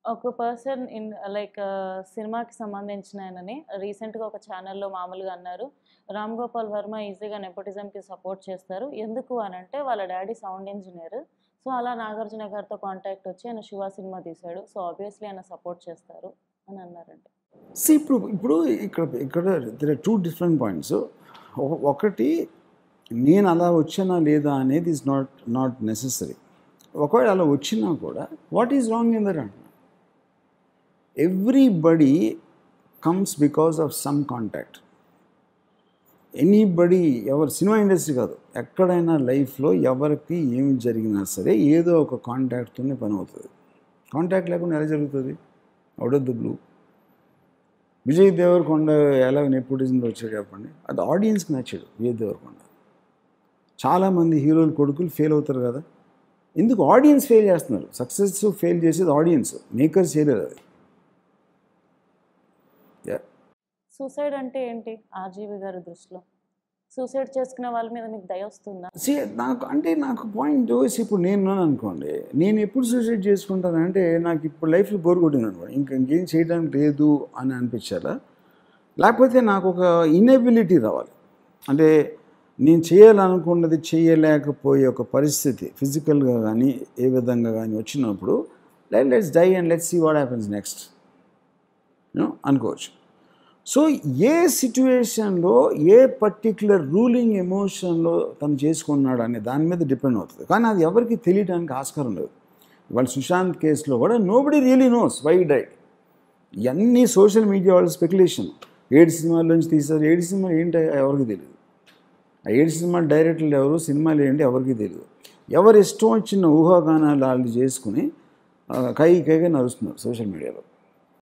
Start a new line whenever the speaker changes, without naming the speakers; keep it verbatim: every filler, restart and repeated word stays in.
ఒక person in like సినిమాకి సంబంధించిన ఆయనని రీసెంట్‌గా ఒక ఛానెల్‌లో మామూలుగా అన్నారు. రామ్ గోపాల్ వర్మ ఈజీగా నెపోటిజంకి సపోర్ట్ చేస్తారు. ఎందుకు అనంటే వాళ్ళ డ్యాడీ సౌండ్ ఇంజినీర్. సో, అలా నాగార్జున గారితో కాంటాక్ట్ వచ్చి ఆయన 'శివ' సినిమా తీశాడు. సో, ఆబ్వియస్లీ ఆయన సపోర్ట్ చేస్తారు అని అన్నారండి.
సీ ఇప్పుడు ఇప్పుడు ఇక్కడ ఇక్కడ there are two different points. ఒకటి నేను అలా వచ్చానా లేదా అనేది ఈజ్ నాట్ నాట్ నెసెసరీ. ఒకవేళ అలా వచ్చినా కూడా what is wrong in that అంటున్నా. Everybody comes because of some contact. Anybody ఎవరు సినిమా ఇండస్ట్రీ కాదు, ఎక్కడైనా లైఫ్లో ఎవరికి ఏమి జరిగినా సరే ఏదో ఒక కాంటాక్ట్తోనే పని అవుతుంది. కాంటాక్ట్ లేకుండా ఎలా జరుగుతుంది? Out of the blue. Vijay Deverakonda ఎలా నెపోటిజంలో వచ్చాడు చెప్పండి. అది ఆడియన్స్కి నచ్చాడు విజయ్ దేవరకొండ. చాలామంది హీరోలు కొడుకులు ఫెయిల్ అవుతారు కదా, ఎందుకు? ఆడియన్స్ ఫెయిల్ చేస్తున్నారు. సక్సెస్ ఫెయిల్ చేసేది ఆడియన్స్, మేకర్స్ చేయలేదు. అది
సూసైడ్ అంటే ఏంటి ఆర్జీవి గారి దృష్టిలో? సూసైడ్ చేసుకునే వాళ్ళ మీద మీకు దయ వస్తుందా?
సీ నాకు అంటే నాకు పాయింట్ ఇప్పుడు నేను అనుకోండి, నేను ఎప్పుడు సూసైడ్ చేసుకుంటానంటే నాకు ఇప్పుడు లైఫ్లో బోర్ కొట్టింది అనుకోండి, ఇంకా ఇంకేం చేయడానికి లేదు అని అనిపించాలా, లేకపోతే నాకు ఒక ఇన్ఎబిలిటీ రావాలి. అంటే నేను చేయాలనుకున్నది చేయలేకపోయే ఒక పరిస్థితి ఫిజికల్గా కానీ ఏ విధంగా కానీ వచ్చినప్పుడు let let's die and let's see what happens next అనుకోవచ్చు. సో ఏ సిచ్యువేషన్లో ఏ పర్టిక్యులర్ రూలింగ్ ఎమోషన్లో తను చేసుకున్నాడు అనే దాని మీద డిపెండ్ అవుతుంది. కానీ అది ఎవరికి తెలియడానికి ఆస్కారం లేదు. ఇవాళ సుశాంత్ కేసులో కూడా nobody really knows why died. ఇవన్నీ సోషల్ మీడియా వాళ్ళ స్పెక్యులేషన్. ఏడు సినిమాల నుంచి తీశారు, ఏడు సినిమాలు ఏంటి ఎవరికి తెలియదు. ఆ ఏడు సినిమాలు డైరెక్టర్లు ఎవరు, సినిమాలు ఏంటి ఎవరికి తెలియదు. ఎవరు ఇష్టం వచ్చిన ఊహాగానాలు వాళ్ళు చేసుకుని కై కైగా నడుస్తున్నారు సోషల్ మీడియాలో.